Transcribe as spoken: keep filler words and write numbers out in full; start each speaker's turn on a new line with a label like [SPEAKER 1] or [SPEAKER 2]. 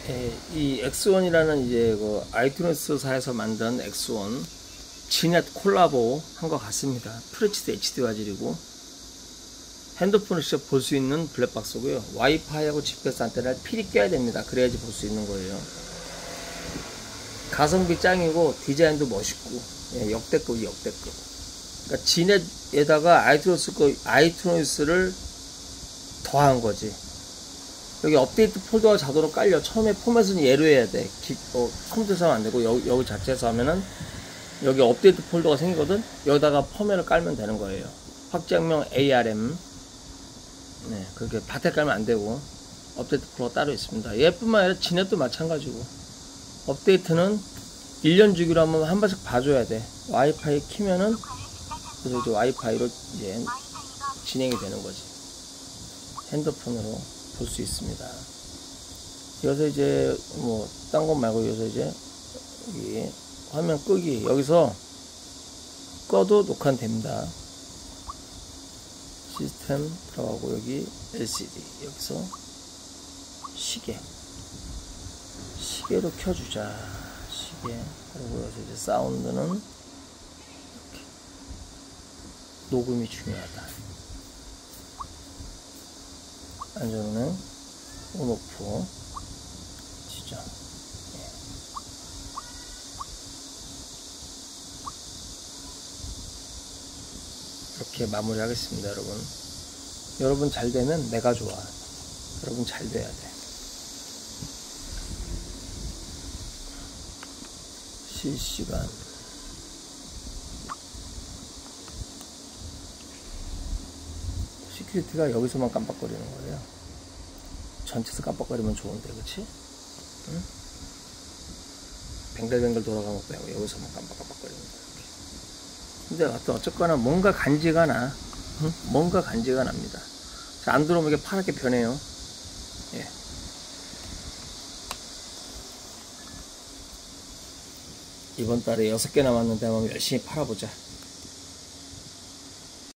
[SPEAKER 1] 예, 이 엑스원이라는 이제 그 아이튠즈사에서 만든 엑스원 지넷 콜라보 한 것 같습니다. 프레치드 에이치디 화질이고 핸드폰을 직접 볼 수 있는 블랙박스고요. 와이파이하고 지피에스 안테나를 필히 껴야 됩니다. 그래야지 볼 수 있는 거예요. 가성비 짱이고 디자인도 멋있고, 예, 역대급 역대급. 그러니까 지넷에다가 아이튠즈 아이튠즈를 더한 거지. 여기 업데이트 폴더가 자동으로 깔려. 처음에 포맷은 얘로 해야 돼. 기, 어, 컴퓨터에서 하면 안 되고 여기, 여기 자체에서 하면은 여기 업데이트 폴더가 생기거든. 여기다가 포맷을 깔면 되는 거예요. 확장명 에이알엠. 네, 그렇게 밭에 깔면 안 되고 업데이트 폴더가 따로 있습니다. 얘뿐만 아니라 지넷도 마찬가지고 업데이트는 일 년 주기로 한번 한 번씩 봐줘야 돼. 와이파이 키면은 그래서 이제 와이파이로 이제 진행이 되는 거지. 핸드폰으로 볼 수 있습니다. 여기서 이제 뭐 딴 것 말고 여기서 이제 여기 화면 끄기, 여기서 꺼도 녹화는 됩니다. 시스템 들어가고 여기 엘시디, 여기서 시계 시계로 켜주자. 시계. 그리고 여기서 이제 사운드는 이렇게 녹음이 중요하다. 안전은 온오프 지정. 예. 이렇게 마무리 하겠습니다. 여러분 여러분 잘 되면 내가 좋아. 여러분 잘 돼야 돼. 실시간 시큐리티가 여기서만 깜빡거리는 거예요. 전체에서 깜빡거리면 좋은데, 그치? 응? 뱅글뱅글 돌아가는 것도 아니고 여기서만 깜빡깜빡거리는 거야. 근데 어떤 어쨌거나 뭔가 간지가 나. 응? 뭔가 간지가 납니다. 자, 안 들어오면 이게 파랗게 변해요. 예. 이번 달에 여섯 개 남았는데 한번 열심히 팔아보자.